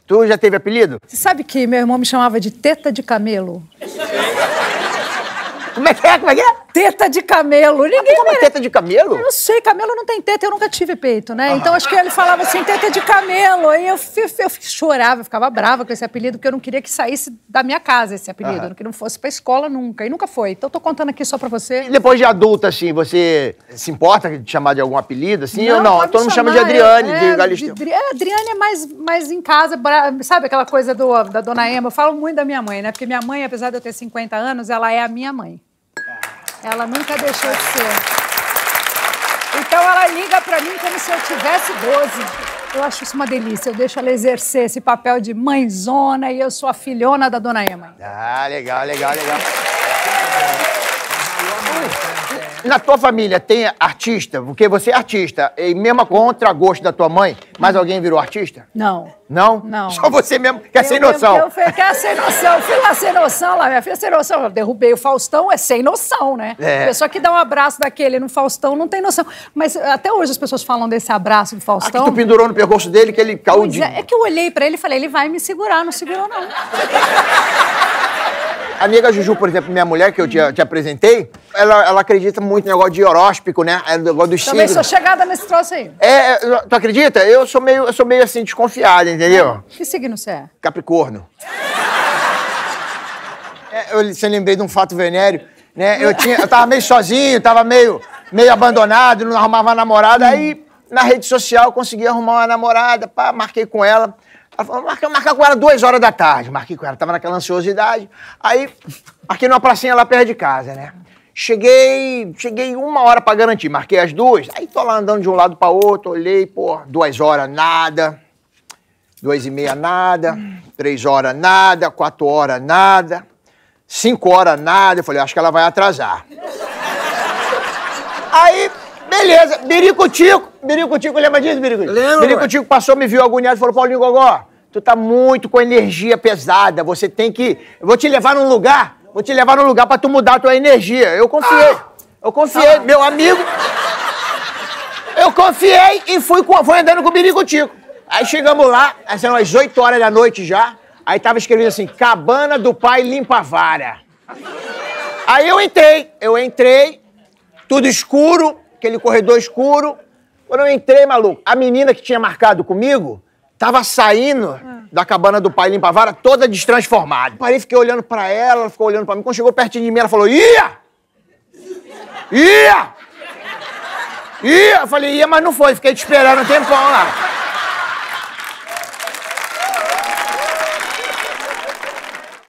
Tu já teve apelido? Você sabe que meu irmão me chamava de teta de camelo? Como é que é? Como é que é? Teta de camelo. Ninguém Como é teta de camelo? Eu não sei, camelo não tem teta, eu nunca tive peito, né? Então acho que ele falava assim, teta de camelo. Aí eu chorava, eu ficava brava com esse apelido, porque eu não queria que saísse da minha casa esse apelido, que não fosse pra escola nunca. E nunca foi. Então eu tô contando aqui só pra você. E depois de adulta, assim, você se importa de chamar de algum apelido, assim, Não, ou não? pode Todo mundo chama de chamar, Adriane, de Galisteu. Adriane é mais em casa, sabe aquela coisa da dona Emma? Eu falo muito da minha mãe, né? Porque minha mãe, apesar de eu ter 50 anos, ela é a minha mãe. Ela nunca deixou de ser. Então ela liga pra mim como se eu tivesse 12. Eu acho isso uma delícia. Eu deixo ela exercer esse papel de mãezona e eu sou a filhona da dona Emma. Ah, legal, legal, legal. Na tua família tem artista? Porque você é artista. E mesmo contra gosto da tua mãe, mais alguém virou artista? Não. Não? Não. Só você mesmo, que é sem noção. Eu fui sem noção. Eu fui lá sem noção, lá, minha filha sem noção. Eu derrubei o Faustão, é sem noção, né? É. A pessoa que dá um abraço daquele no Faustão não tem noção. Mas até hoje as pessoas falam desse abraço do Faustão. Que tu pendurou no pescoço dele, que ele caiu de... É que eu olhei pra ele e falei, ele vai me segurar, não segurou não. A amiga Juju, por exemplo, minha mulher, que eu te apresentei, ela acredita muito no negócio de horóscopo, né? É negócio dos signos. Também sou chegada nesse troço aí. Tu acredita? Eu sou meio assim, desconfiada, entendeu? Que signo você é? Capricórnio. Você lembrei de um fato venéreo, né? Eu tava meio sozinho, tava meio abandonado, não arrumava namorada. Aí, na rede social, eu consegui arrumar uma namorada, pá, marquei com ela. Ela falou, marcar com ela 2 horas da tarde. Marquei com ela, tava naquela ansiosidade. Aí, marquei numa pracinha lá perto de casa, né? Cheguei 1 hora pra garantir, marquei as 2. Aí tô lá andando de um lado pra outro, olhei, pô, 2 horas nada, 2h30 nada, 3 horas nada, 4 horas nada, 5 horas nada. Eu falei, acho que ela vai atrasar. Aí, beleza, Biricutico, lembra disso, Biricutico? Lembro. Biricutico passou, me viu agoniado e falou, Paulinho Gogó, tu tá muito com energia pesada, você tem que... Eu vou te levar num lugar pra tu mudar a tua energia. Eu confiei, meu amigo. Eu confiei e fui andando com o Biricutico. Aí chegamos lá, eram as 8 horas da noite já, aí tava escrevendo assim, Cabana do Pai Limpa a Vara. Aí eu entrei, tudo escuro, aquele corredor escuro. Quando eu entrei, maluco, a menina que tinha marcado comigo tava saindo da Cabana do Pai Limpa a Vara toda destransformada. Parei, fiquei olhando pra ela ficou olhando pra mim. Quando chegou pertinho de mim, ela falou, ia! Eu falei, ia, mas não foi. Fiquei te esperando um tempão lá.